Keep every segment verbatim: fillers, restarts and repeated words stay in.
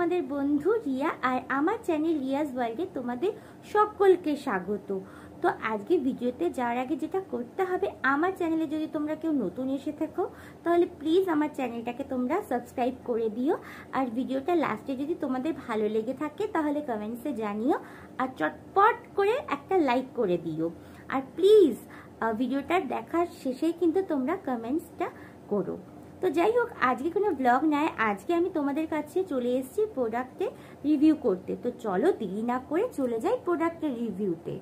তোমাদের বন্ধু রিয়া আর আমার চ্যানেল রিয়াজ ওয়ার্ল্ডে তোমাদের সকলকে স্বাগত। তো আজকে ভিডিওতে যাওয়ার আগে যেটা করতে হবে, আমার চ্যানেলে যদি তোমরা কেউ নতুন এসে থাকো তাহলে প্লিজ আমার চ্যানেলটাকে তোমরা সাবস্ক্রাইব করে দিও। আর ভিডিওটা লাস্টে যদি তোমাদের ভালো লেগে থাকে তাহলে কমেন্টসে জানিও, আর চটপট করে একটা লাইক করে দিও। আর প্লিজ ভিডিওটা দেখার শেষেই কিন্তু তোমরা কমেন্টসটা করো। তো যাই হোক, আজকে কোনো ব্লগ নয়, আজকে আমি তোমাদের কাছে চলে এসেছি প্রোডাক্টে রিভিউ করতে। তো চলো দেরি না করে চলে যাই প্রোডাক্টের রিভিউতে।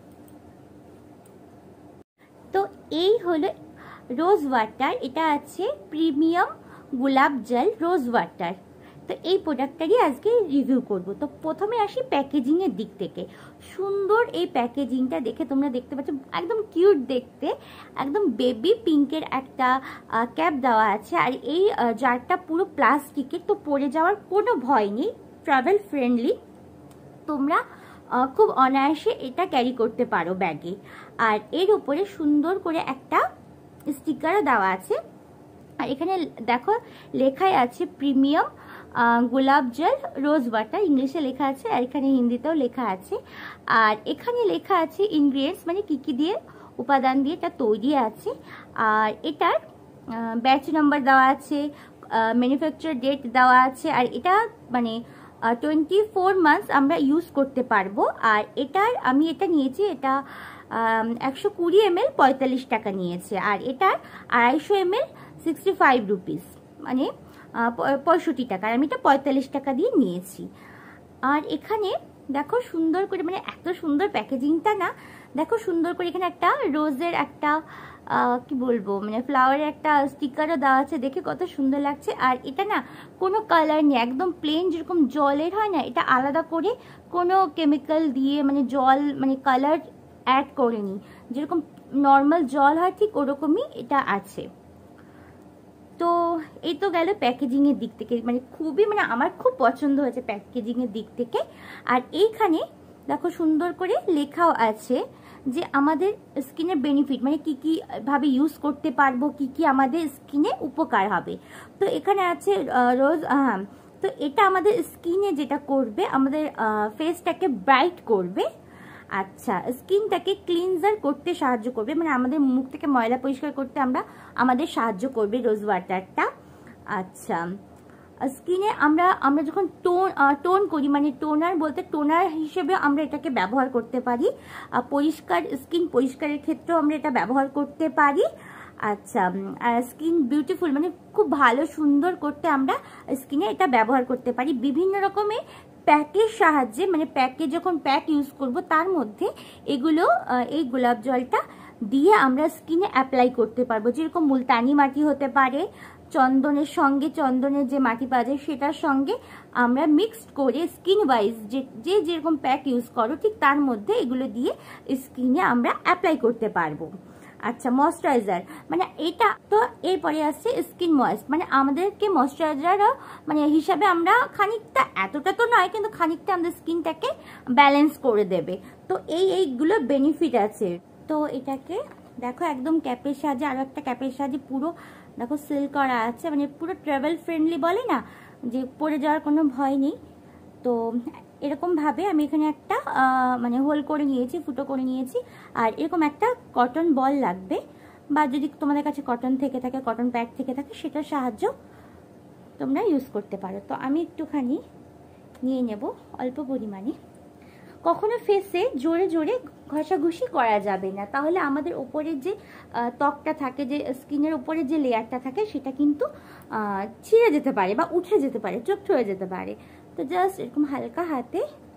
তো এই হলো রোজ ওয়াটার, এটা আছে প্রিমিয়াম গোলাপ জল রোজ ওয়াটার। তো এই প্রোডাক্টটারই আজকে রিভিউ করব। তো প্রথমে আসি প্যাকেজিংয়ের দিক থেকে। সুন্দর এই প্যাকেজিংটা দেখে তোমরা দেখতে পাচ্ছ, একদম কিউট দেখতে, একদম বেবি পিঙ্কের একটা ক্যাপ দেওয়া আছে। আর এই জারটা পুরো প্লাস্টিকের, তো পড়ে যাওয়ার কোনো ভয় নেই, ট্রাভেল ফ্রেন্ডলি। তোমরা খুব অনায়াসে এটা ক্যারি করতে পারো ব্যাগে। আর এর উপরে সুন্দর করে একটা স্টিকারও দেওয়া আছে। আর এখানে দেখো লেখাই আছে প্রিমিয়াম গোলাপ জল রোজ ওয়াটার, ইংলিশে লেখা আছে আর এখানে হিন্দিতেও লেখা আছে। আর এখানে লেখা আছে ইনগ্রিডিয়েন্টস, মানে কি কি দিয়ে উপাদান দিয়ে এটা তৈরি আছে। আর এটার ব্যাচ নাম্বার দেওয়া আছে, ম্যানুফ্যাকচার ডেট দেওয়া আছে। আর এটা মানে টোয়েন্টি ফোর মান্থস আমরা ইউজ করতে পারবো। আর এটার আমি এটা নিয়েছি, এটা একশো কুড়ি এম এল পঁয়তাল্লিশ টাকা নিয়েছে। আর এটার আড়াইশো M L sixty five rupees, মানে পঁয়ষট্টি টাকা। আর আমি এটা পঁয়তাল্লিশ টাকা দিয়ে নিয়েছি। আর এখানে দেখো সুন্দর করে, মানে এত সুন্দর প্যাকেজিংটা না, দেখো সুন্দর করে এখানে একটা রোজের একটা কি বলবো, মানে ফ্লাওয়ারের একটা স্টিকারও দেওয়া আছে, দেখে কত সুন্দর লাগছে। আর এটা না কোনো কালার নেই, একদম প্লেন, যেরকম জলের হয় না, এটা আলাদা করে কোনো কেমিক্যাল দিয়ে মানে জল মানে কালার অ্যাড করেনি, যেরকম নর্মাল জল হয় ঠিক ওরকমই এটা আছে। তো এই তো গেল প্যাকেজিং এর দিক থেকে, মানে খুবই মানে আমার খুব পছন্দ হয়েছে প্যাকেজিং এর দিক থেকে। আর এইখানে দেখো সুন্দর করে লেখাও আছে যে আমাদের স্কিনের বেনিফিট, মানে কি কি ভাবে ইউজ করতে পারবো, কি কি আমাদের স্কিনে উপকার হবে। তো এখানে আছে রোজ, হ্যাঁ, তো এটা আমাদের স্কিনে যেটা করবে, আমাদের ফেসটাকে ব্রাইট করবে। আচ্ছা, স্কিনটাকে ক্লিনজার করতে সাহায্য করবে, মানে আমাদের মুখ থেকে ময়লা পরিষ্কার করতে আমরা আমাদের সাহায্য করবে রোজ ওয়াটারটা। আচ্ছা, স্কিনে আমরা আমরা যখন টোন টোন করি, মানে টোনার বলতে টোনার হিসেবে আমরা এটাকে ব্যবহার করতে পারি। পরিষ্কার স্কিন পরিষ্কারের ক্ষেত্রেও আমরা এটা ব্যবহার করতে পারি। আচ্ছা, স্কিন বিউটিফুল মানে খুব ভালো সুন্দর করতে আমরা স্কিনে এটা ব্যবহার করতে পারি বিভিন্ন রকমের প্যাকের সাহায্যে। মানে প্যাকে যখন প্যাক ইউজ করব তার মধ্যে এগুলো এই গোলাপ জলটা দিয়ে আমরা স্কিনে অ্যাপ্লাই করতে পারবো। যেরকম মুলতানি মাটি হতে পারে, চন্দনের সঙ্গে, চন্দনের যে মাটি পাওয়া যায় সেটার সঙ্গে আমরা মিক্সড করে স্কিন ওয়াইজ যে যে যেরকম প্যাক ইউজ করো ঠিক তার মধ্যে এগুলো দিয়ে স্কিনে আমরা অ্যাপ্লাই করতে পারবো। আচ্ছা, ময়শ্চারাইজার, মানে এটা তো এরপরে আসছে স্কিন ময়েস্ট, মানে আমাদেরকে ময়শ্চারাইজার মানে হিসাবে আমরা খানিকটা, এতটা তো নয় কিন্তু খানিকটা আমাদের স্কিনটাকে ব্যালেন্স করে দেবে। তো এই এইগুলো বেনিফিট আছে। তো এটাকে দেখো একদম ক্যাপের সাহায্যে, আরো একটা ক্যাপের সাহায্যে পুরো দেখো সিল করা আছে, মানে পুরো ট্রাভেল ফ্রেন্ডলি বলে না, যে পড়ে যাওয়ার কোনো ভয় নেই। তো এরকম ভাবে আমি এখানে একটা মানে হোল করে নিয়েছি, ফুটো করে নিয়েছি। আর এরকম একটা কটন বল লাগবে, বা যদি তোমাদের কাছে কটন থেকে থাকে, কটন প্যাড থেকে থাকে, সেটার সাহায্য তোমরা ইউজ করতে পারো। তো আমি একটুখানি নিয়ে নেব অল্প পরিমাণে। কখনো ফেসে জোরে জোরে ঘষাঘষি করা যাবে না, তাহলে আমাদের উপরের যে ত্বকটা থাকে, যে স্কিনের উপরে যে লেয়ারটা থাকে, সেটা কিন্তু ছিঁড়ে যেতে পারে বা উঠে যেতে পারে, চোখ হয়ে যেতে পারে। তো জাস্ট এরকম হালকা হাতে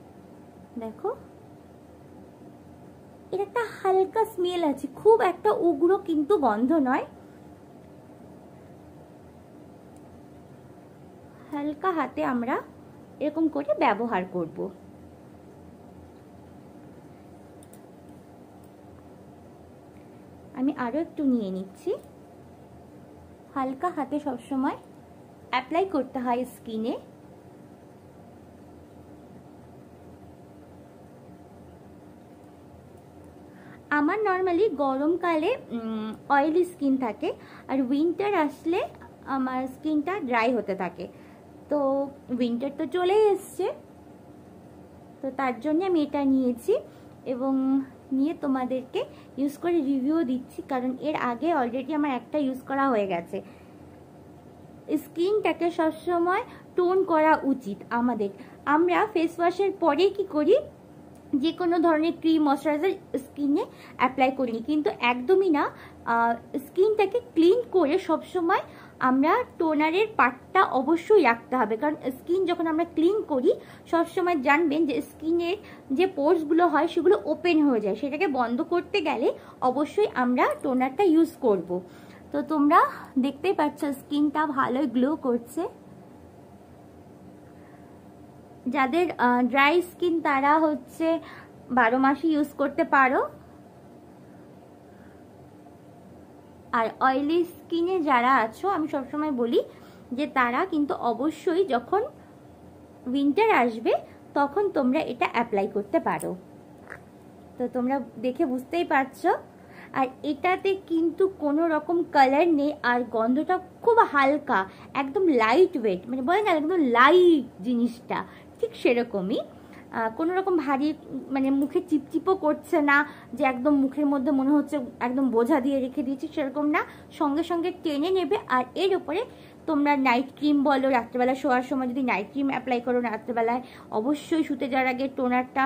দেখো, এর একটা হালকা স্মেল আছে, খুব একটা উগ্র কিন্তু গন্ধ নয়। হালকা হাতে আমরা এরকম করে ব্যবহার করব। আমি আরো একটু নিয়ে নিচ্ছি। হালকা হাতে সবসময় অ্যাপ্লাই করতে হয় স্কিনে। আমার নর্মালি গরমকালে অয়েলি স্কিন থাকে, আর উইন্টার আসলে আমার স্কিনটা ড্রাই হতে থাকে। তো উইন্টার তো চলেই এসছে, তো তার জন্য আমি এটা নিয়েছি এবং নিয়ে তোমাদেরকে ইউজ করে রিভিউ দিচ্ছি, কারণ এর আগে অলরেডি আমার একটা ইউজ করা হয়ে গেছে। স্কিনটাকে সবসময় টোন করা উচিত আমাদের। আমরা ফেস ওয়াশের পরে কি করি, যে কোনো ধরনের ক্রিম ময়শ্চারাইজার স্কিনে অ্যাপ্লাই করিনি, কিন্তু একদমই না, স্কিনটাকে ক্লিন করে সবসময় আমরা টোনারের পার্টটা অবশ্যই রাখতে হবে। কারণ স্কিন যখন আমরা ক্লিন করি সবসময় জানবেন যে স্কিনের যে পোর্সগুলো হয় সেগুলো ওপেন হয়ে যায়, সেটাকে বন্ধ করতে গেলে অবশ্যই আমরা টোনারটা ইউজ করব। তো তোমরা দেখতেই পাচ্ছ স্কিনটা ভালোই গ্লো করছে। যাদের ড্রাই স্কিন তারা হচ্ছে বারো মাসই ইউজ করতে পারো, আর অয়েলি স্কিনে যারা আছো আমি সবসময় বলি যে তারা কিন্তু অবশ্যই যখন উইন্টার আসবে তখন তোমরা এটা অ্যাপ্লাই করতে পারো। তো তোমরা দেখে বুঝতেই পারছো, আর এটাতে কিন্তু কোনো রকম কালার নেই, আর গন্ধটা খুব হালকা, একদম লাইট ওয়েট, মানে বলে না একদম লাইট জিনিসটা, ঠিক সেরকমই। কোনো রকম ভারী মানে মুখে চিপচিপও করছে না যে একদম মুখের মধ্যে মনে হচ্ছে একদম বোঝা দিয়ে রেখে দিয়েছি, সেরকম না, সঙ্গে সঙ্গে টেনে নেবে। আর এর উপরে তোমরা নাইট ক্রিম বলো, রাত্রেবেলা শোয়ার সময় যদি নাইট ক্রিম অ্যাপ্লাই করো, রাত্রেবেলায় অবশ্যই শুতে যাওয়ার আগে টোনারটা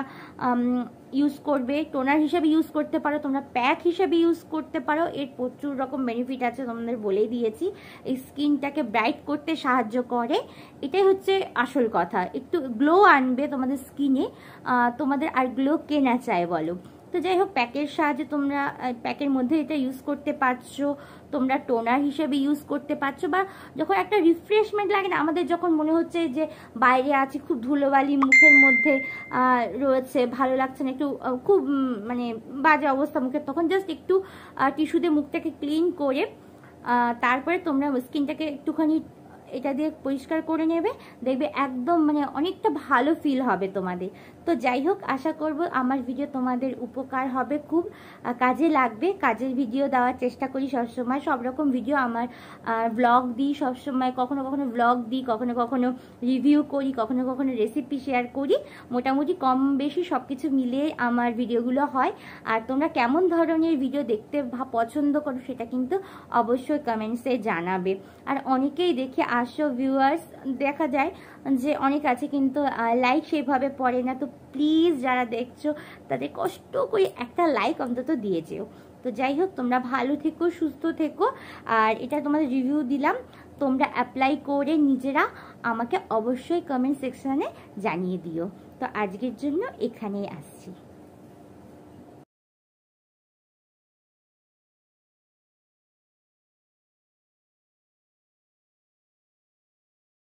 ইউজ করবে। টোনার হিসেবে ইউজ করতে পারো, তোমরা প্যাক হিসেবে ইউজ করতে পারো, এর প্রচুর রকম বেনিফিট আছে, তোমাদের বলেই দিয়েছি। এই স্কিনটাকে ব্রাইট করতে সাহায্য করে, এটাই হচ্ছে আসল কথা, একটু গ্লো আনবে তোমাদের স্কিনে, তোমাদের আর গ্লো কে না চায় বলো। তো যাই হোক, প্যাকের সাহায্যে তোমরা প্যাকের মধ্যে এটা ইউজ করতে পারছো, তোমরা টোনার হিসেবে ইউজ করতে পারছো, বা যখন একটা রিফ্রেশমেন্ট লাগে না আমাদের, যখন মনে হচ্ছে যে বাইরে আছি, খুব ধুলোবালি মুখের মধ্যে রয়েছে, ভালো লাগছে না, একটু খুব মানে বাজে অবস্থা মুখের, তখন জাস্ট একটু টিস্যু দিয়ে মুখটাকে ক্লিন করে তারপরে তোমরা স্কিনটাকে একটুখানি এটা দিয়ে পরিষ্কার করে নেবে, দেখবে একদম মানে অনেকটা ভালো ফিল হবে তোমাদের। তো যাই হোক, আশা করব আমার ভিডিও তোমাদের উপকার হবে, খুব কাজে লাগবে। কাজের ভিডিও দেওয়ার চেষ্টা করি সবসময়, সব রকম ভিডিও আমার ব্লগ দিই সবসময়, কখনো কখনো ব্লগ দিই, কখনো কখনো রিভিউ করি, কখনো কখনো রেসিপি শেয়ার করি, মোটামুটি কম বেশি সব কিছু মিলিয়ে আমার ভিডিওগুলো হয়। আর তোমরা কেমন ধরনের ভিডিও দেখতে পছন্দ করো সেটা কিন্তু অবশ্যই কমেন্টসে জানাবে। আর অনেকেই দেখে আসো ভিউয়ার্স, দেখা যায় যে অনেক আছে কিন্তু লাইক সেভাবে পড়ে না, তো প্লিজ যারা দেখছো তাদের কষ্ট করে একটা লাইক অন্তত দিয়ে যেও। তো যাই হোক, তোমরা ভালো থেকো, সুস্থ থেকো, আর এটা তোমাদের রিভিউ দিলাম, তোমরা অ্যাপ্লাই করে নিজেরা আমাকে অবশ্যই কমেন্ট সেকশনে জানিয়ে দিও। তো আজকের জন্য এখানেই আসছি।